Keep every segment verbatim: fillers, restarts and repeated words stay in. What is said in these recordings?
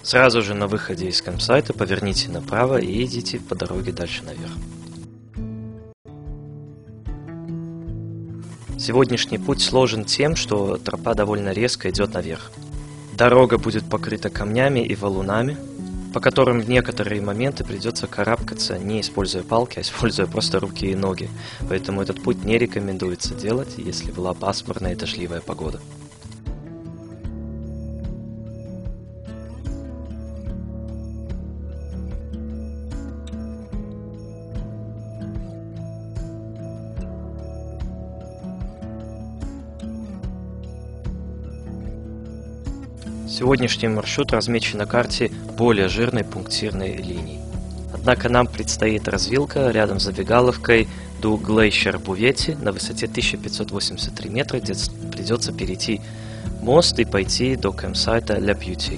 Сразу же на выходе из кэмпсайта поверните направо и идите по дороге дальше наверх. Сегодняшний путь сложен тем, что тропа довольно резко идет наверх. Дорога будет покрыта камнями и валунами, по которым в некоторые моменты придется карабкаться, не используя палки, а используя просто руки и ноги. Поэтому этот путь не рекомендуется делать, если была пасмурная и дождливая погода. Сегодняшний маршрут размечен на карте более жирной пунктирной линией. Однако нам предстоит развилка рядом с забегаловкой до Глейшер Бувети на высоте тысяча пятьсот восемьдесят три метра, где придется перейти мост и пойти до кэмпсайта Ля Бьюти.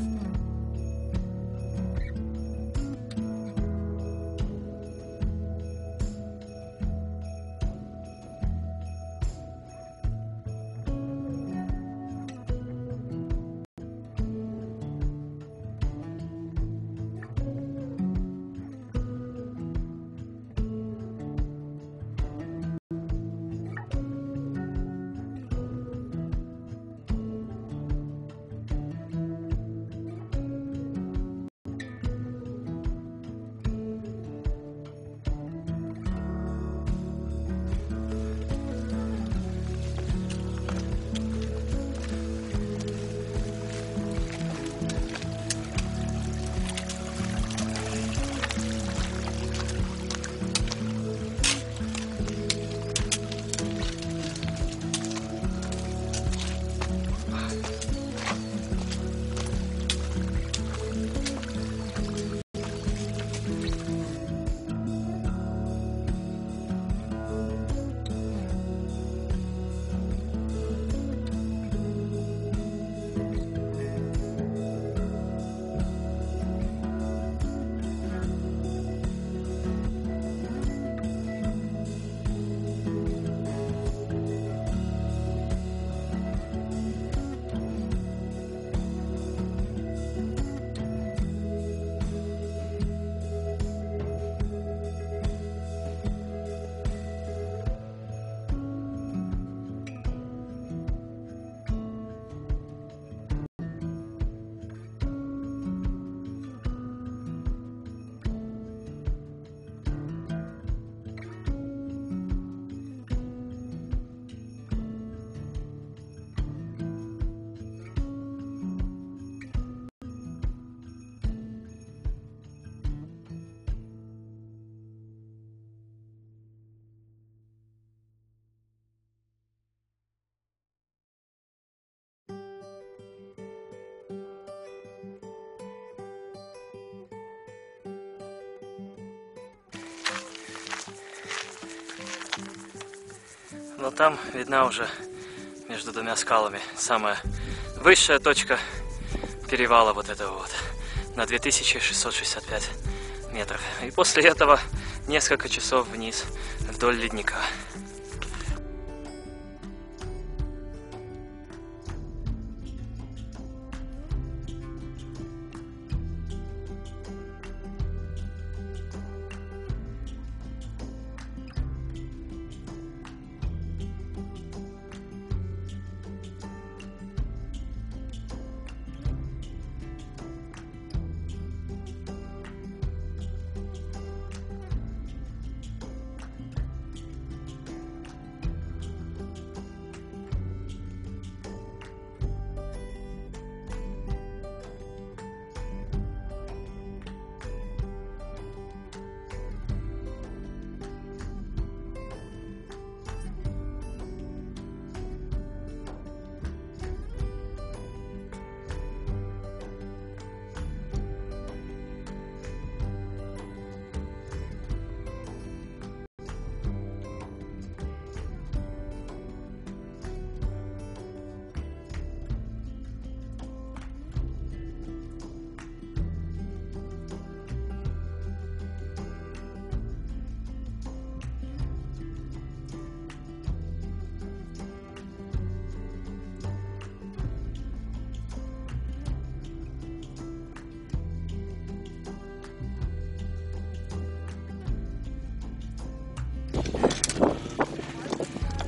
Но там видна уже между двумя скалами самая высшая точка перевала вот этого вот на две тысячи шестьсот шестьдесят пять метров. И после этого несколько часов вниз вдоль ледника.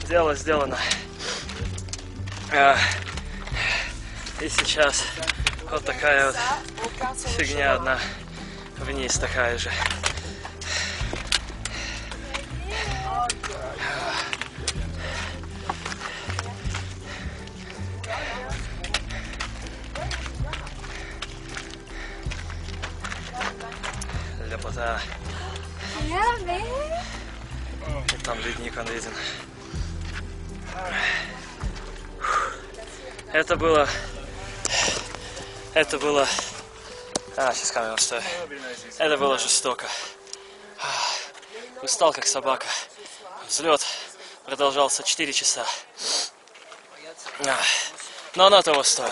Дело сделано. А, и сейчас вот такая вот фигня одна вниз такая же. Ляпота. И там ледник он виден. Это было... Это было... А, сейчас камеру ставлю. Это было жестоко. Устал как собака. Взлет продолжался четыре часа. Но оно того стоило.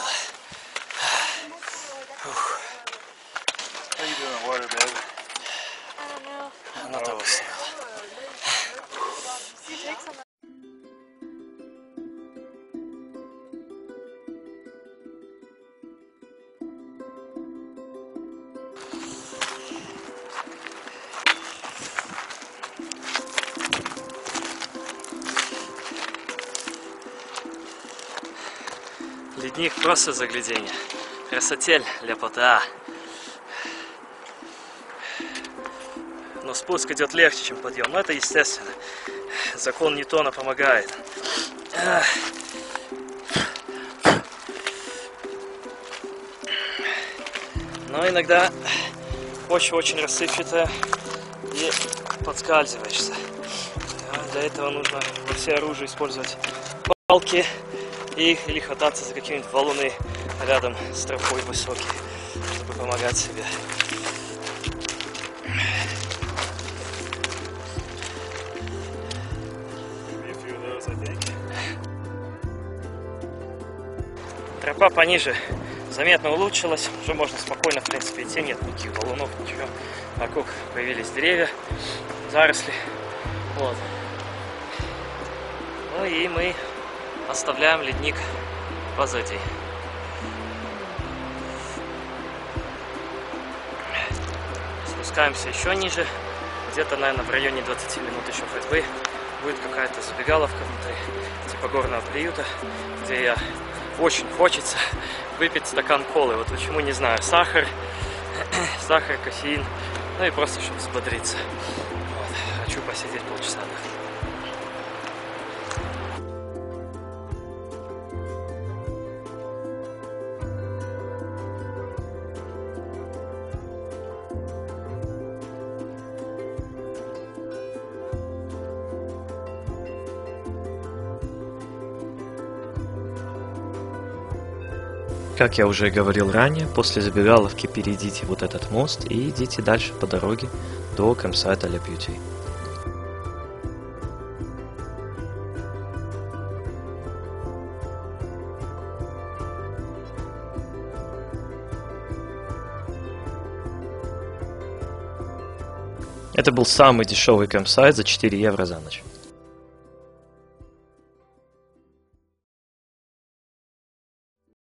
Оно того стоило. Ледник просто загляденье. Красотель, ляпота. Но спуск идет легче, чем подъем. Но это естественно. Закон Ньютона помогает. Но иногда почва очень рассыпчатая и подскальзываешься. Для этого нужно во всеоружии использовать палки и или хвататься за какие-нибудь валуны рядом с тропой высокие, чтобы помогать себе. Тропа пониже заметно улучшилась, уже можно спокойно, в принципе, идти, нет никаких валунов, ничего. Вокруг появились деревья, заросли. Вот. Ну и мы оставляем ледник позади. Спускаемся еще ниже, где-то, наверное, в районе двадцати минут еще ходьбы будет какая-то забегаловка внутри, типа горного приюта, где я очень хочется выпить стакан колы. Вот почему, не знаю, сахар, сахар, кофеин, ну и просто чтобы взбодриться. Вот. Хочу посидеть полчаса отдохнуть. Как я уже говорил ранее, после забегаловки перейдите вот этот мост и идите дальше по дороге до кемпсайта Le Beauty. Это был самый дешевый кемпсайт за четыре евро за ночь.